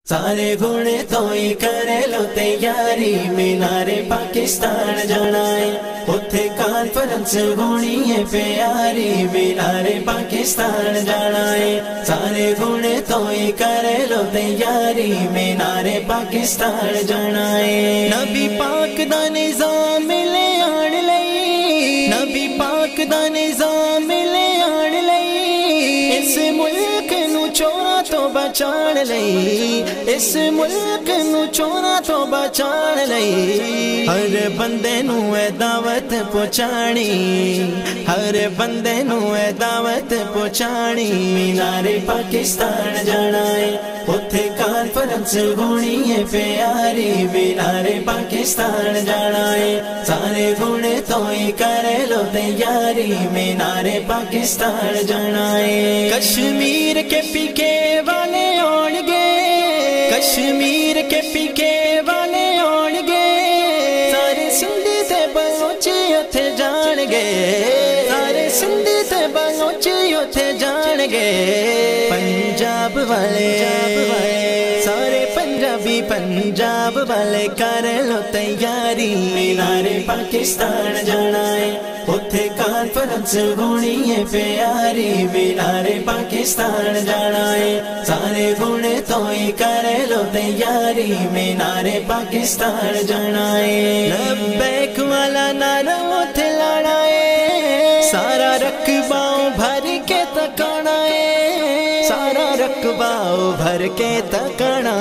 سارے گھوڑے تو ہی کرے لو تیاری، مینارے پاکستان جانا ہے، اتھے کانفرنس ہونی ہے پیاری، مینارے پاکستان جانا ہے۔ سارے گھوڑے تو ہی کرے لو تیاری، مینارے پاکستان جانا ہے۔ نبی پاک دا نظام لے آن لئی، نبی پاک دا نظام لے آن لئی، اس ملک نو چورا تو بچان لئی، اس ملک نو چورا تو بچان لئی، ہر بندے نو اے دعوت پہنچانی، ہر بندے نو اے دعوت پہنچانی، مینارے پاکستان جانا ہے، اتھے کانفرنس ہونی ہے پیاری، مینارے پاکستان جانا ہے۔ سارے گھوڑے تو ہی کرے لو تیاری، مینارے پاکستان جانا ہے۔ کشمیر کے پیکے والے آن گے، کشمیر کے پیکے والے آن گے، سارے سندھی تے بلوچی اتھے جان گے، سارے سندھی تے بلوچی اتھے جان گے، پنجاب والے سارے پنجابی پنجاب والے کر لو تیاری، مینارے پاکستان جانا ہے، اتھے کانفرنس ہونی ہے پیاری، مینارے پاکستان جانا ہے۔ سارے گھوڑے تو ہی کرے لو تیاری، مینارے پاکستان جانا ہے۔ لبیک والا نعرہ اتھے لانا ہے، سارا رقبہ بھر کے تکانا ہے، سارا رقبہ بھر کے تکانا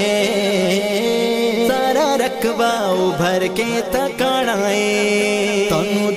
ہے، سارا رقبہ بھر کے تکانا ہے۔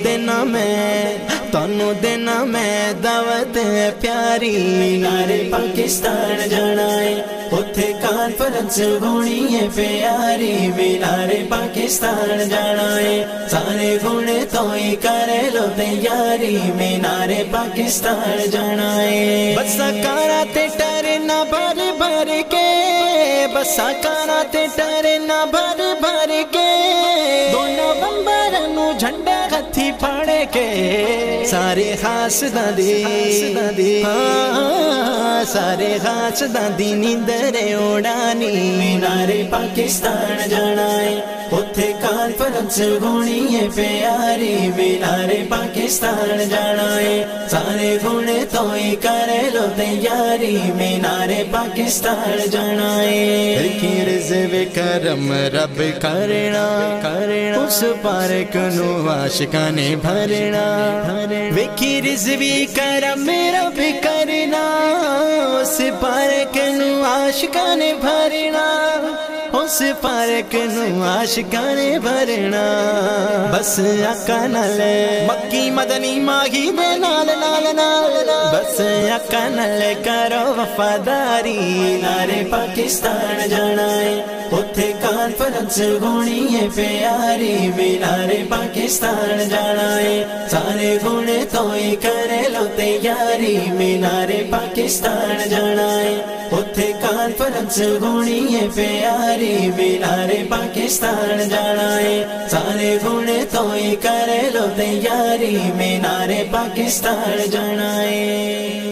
تانوں دینا میں دعوت ہے پیاری، مینارے پاکستان جانا ہے، اتھے کانفرنس ہونی ہے پیاری، مینارے پاکستان جانا ہے۔ سارے گھوڑے تو ہی کرے لو تیاری، مینارے پاکستان جانا ہے۔ بسا کارا تے ٹرنا بھر بھر کے، بسا کارا تے ٹرنا بھر بھر کے، 2 نومبر نو جھنڈا ہتھی پھاڑ کے، سارے خاص دادی سارے خاص دادی نیندر اڑانی، مینارے پاکستان جانا ہے، اتھے کانفرنس ہونی ہے پیاری، مینارے پاکستان جانا ہے۔ سارے گھوڑے تو ہی کرے لو تیاری، مینارے پاکستان جانا ہے۔ لکھی رزق کرم رب کرنا، اس پارک نو عاشقاں نے بھرنا، ویکھی رزق کرم رب کرنا، اس پارک نو عاشقاں نے بھرنا، اس پارک نو عاشقاں نے بھرنا۔ بس آقا نال مکی مدنی ماہی دے نال نال نال، بس آقا نال کرو وفاداری، مینارے پاکستان جانا ہے، اتھے کانفرنس ہونی ہے پیاری، مینارے پاکستان جانا ہے۔ سارے گھوڑے تو ہی کرے لو تیاری، مینارے پاکستان جانا ہے، اتھے کانفرنس ہونی ہے پیاری، مینارے پاکستان جانا ہے۔ سارے گھوڑے تو ہی کرے لو تیاری، مینارے پاکستان جانا ہے۔